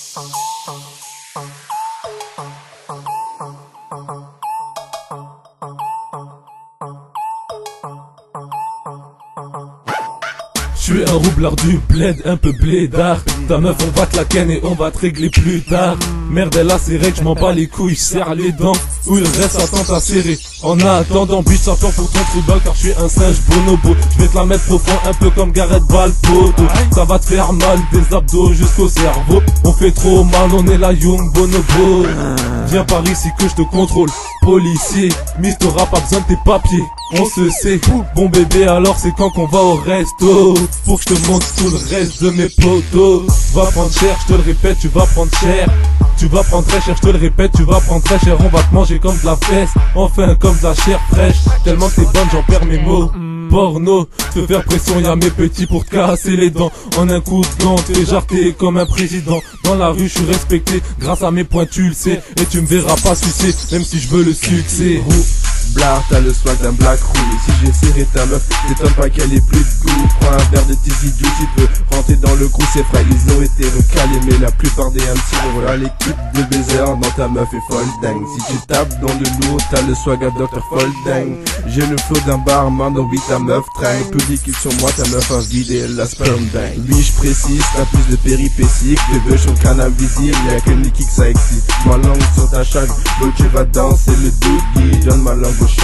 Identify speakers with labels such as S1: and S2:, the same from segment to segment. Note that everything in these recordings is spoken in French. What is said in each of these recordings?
S1: Je suis un roublard du bled, un peu blédard. Ta meuf on va te la ken et on va te régler plus tard. Merde elle a ses règles, j'm'en bats les couilles, serre les dents. Où il reste attends à serrer. En attendant bitch ça pour ton football car je suis un singe bonobo. Je vais te la mettre profond un peu comme Gareth Bale poto. Ça va te faire mal des abdos jusqu'au cerveau. On fait trop mal, on est la Young Bonobo. Viens par ici que je te contrôle. Policier, Miss t'auras pas besoin de tes papiers. On se sait, bon bébé alors c'est quand qu'on va au resto. Pour que je te montre tout le reste de mes potos. Va prendre cher, je te le répète, tu vas prendre cher. Tu vas prendre très cher, je te le répète, tu vas prendre très cher. On va te manger comme de la fesse, enfin comme de la chair fraîche. Tellement que t'es bonne, j'en perds mes mots. Porno, te faire pression, y'a mes petits pour te casser les dents. En un coup de gant, t'es jarté comme un président. Dans la rue, je suis respecté, grâce à mes points, tu le sais. Et tu me verras pas sucer, même si je veux le succès.
S2: Blard, t'as le swag d'un black roux. Si j'ai serré ta meuf, t'étonnes pas qu'elle ait plus de goût. Prends un verre de tes idiots si tu veux rentrer dans le crew. C'est vrai, ils ont été recalés, mais la plupart des MC, voilà l'équipe de baisers dans ta meuf est folle dingue. Si tu tapes dans le lourd, t'as le swag à Dr. Folding. J'ai le flow d'un barman, donc oui ta meuf traîne. Le public est sur moi, ta meuf a vidé la sperme dingue. Oui je précise, t'as plus de péripéties que de bœufs sur le canal visible. Y'a que Nicky que ça excite. Ma langue sur ta chatte, donc tu vas danser le doogie. Donne ma langue au chat.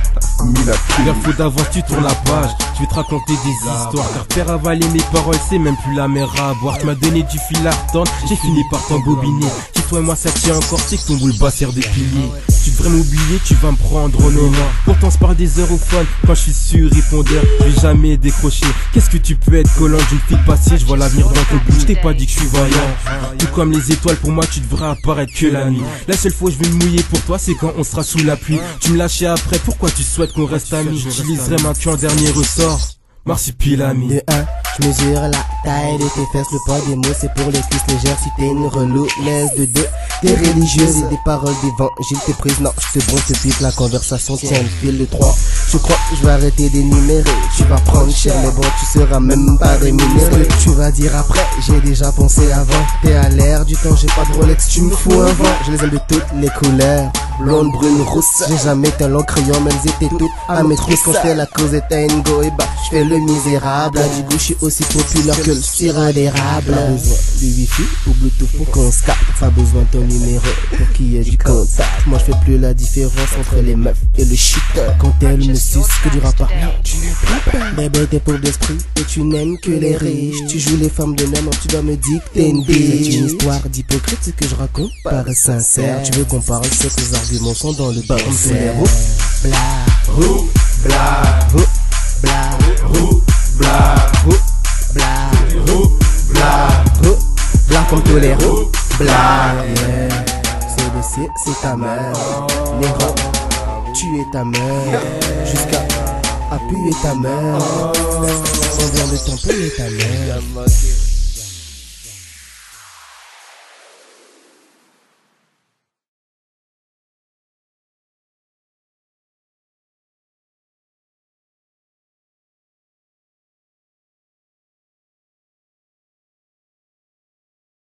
S3: Il faut d'avance, tu tournes la page. Je vais te raconter des histoires. Car faire avaler mes paroles, c'est même plus la mer à boire. Tu m'as donné du fil à retordre, j'ai fini par t'embobiner. Si toi et moi ça tient encore, c'est que ton boule bas sert de pilier. Tu devrais m'oublier, tu vas me prendre au nom. Pourtant c'est par des heures au fun. Quand je suis sur répondeur, je vais jamais décrocher. Qu'est-ce que tu peux être collant d'une fille passée, je vois l'avenir dans ton bout. Je t'ai pas dit que je suis vaillant. Tout comme les étoiles, pour moi tu devrais apparaître que la nuit. La seule fois où je vais me mouiller pour toi, c'est quand on sera sous la pluie. Tu me lâchais après, pourquoi tu souhaites qu'on reste amis? J'utiliserai ma queue en dernier ressort. Marsupilami.
S4: De 1, je mesure la taille de tes fesses. Le poids des mots c'est pour les cuisses légères. Si t'es une relou, laisse de 2. T'es religieuse et des paroles d'évangile. T'es prise, non, je te bronze, te pique la conversation. Tiens le fil de 3. Je crois que je vais arrêter d'énumérer. Tu vas prendre cher, mais bon, tu seras même pas rémunéré. Tu vas dire après, j'ai déjà pensé avant. T'es à l'air du temps, j'ai pas de Rolex, tu me fous un vent. Je les aime de toutes les couleurs. Blonde, brune, rousse. J'ai jamais été long crayon, même étaient toutes à mes trousses. Quand je fais la cause et t'as une go, et bah, je fais le misérable. Du coup, je suis aussi populaire que le sirop d'érable. Pas besoin du wifi ou bluetooth pour qu'on se capte. Pas besoin de ton numéro pour qu'il y ait du contact. Moi, je fais plus la différence entre les meufs et le shit. Quand elle me suce que du rapport, non, tu n'es pas. Bébé, t'es pauvre d'esprit et tu n'aimes que les riches. Tu joues les femmes de même, tu dois me dicter une bitch. C'est une histoire d'hypocrite, ce que je raconte paraît sincère. Tu veux qu'on parle, c'est que les arguments sont dans le bas. Comme tous les roues, bla, roux, bla, roux, bla, roux, bla, roux, bla, roux, bla, roux, bla, comme tous les roues, bla. C'est ta mère. Les robes, tu es ta mère. Jusqu'à appuyer ta mère. On vient de t'employer ta mère.